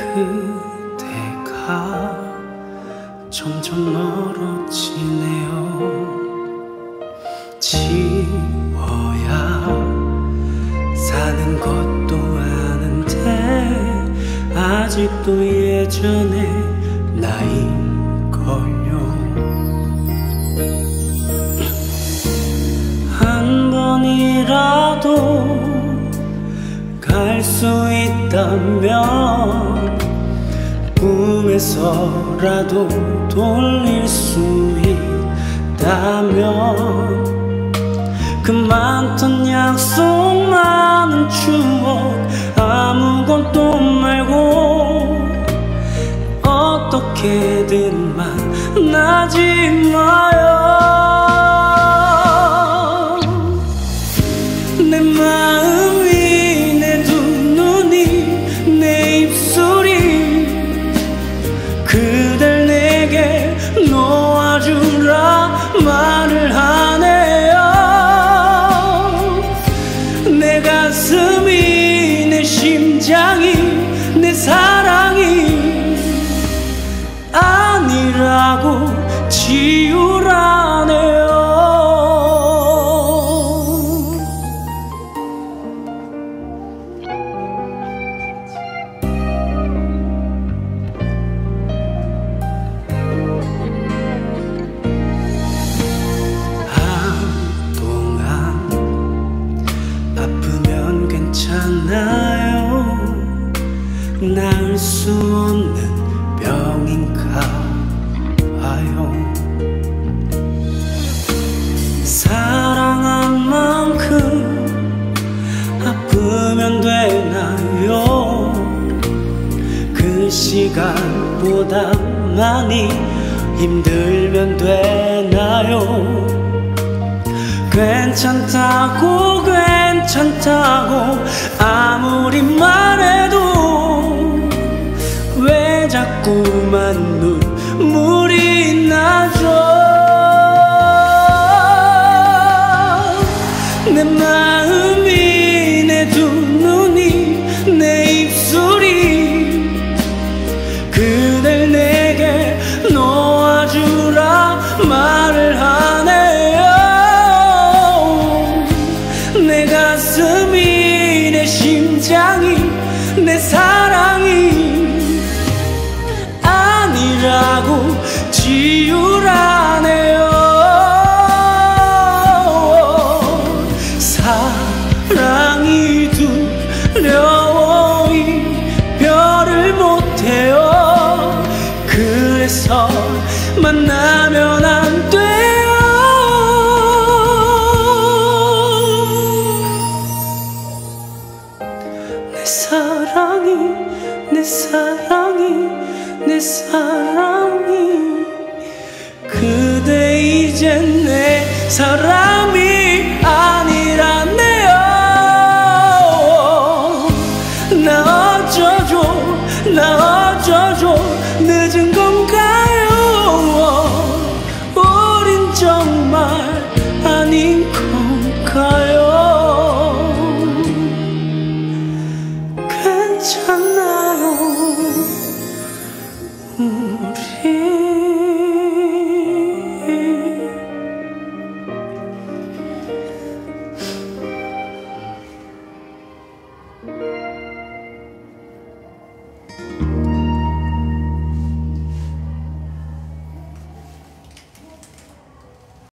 그대가 점점 멀어지네요. 지워야 사는 것도 아는데 아직도 예전의 나인걸요. 한 번이라도 갈 수 있다면 꿈에서라도 돌릴 수 있다면 그 많던 약속 많은 추억 아무것도 말고 어떻게든 만나지 마요. 내 마음이 내 두 눈이 내 입술이 그댈 내게 놓아주라 말을 하네요. 내 가슴이 내 심장이 내 사랑이 아니라고 지우라네요. 아프면 괜찮아요. 나을 수 없는 병인가 봐요. 사랑한 만큼 아프면 되나요? 그 시간보다 많이 힘들면 되나요? 괜찮다고 괜찮다고 아무리 말해도 왜 자꾸만 눈물이 나죠? 내 마음이 내 두 눈이 내 입술이 그댈 내게 놓아주라 말을 하네요. 내 가슴이 내 심장이 내 사랑이 아니라고 지우라네요. 사랑이 두려워 이별을 못해요. 그래서 만나면 안 돼요. 내 사랑이 내 사랑이 내 사랑이 그대 이젠 내 사람이 아니라네요. 나 어쩌죠 나 어쩌죠 늦은 건가요? 우린 정말 아닌 건가요? 괜찮아요 우리.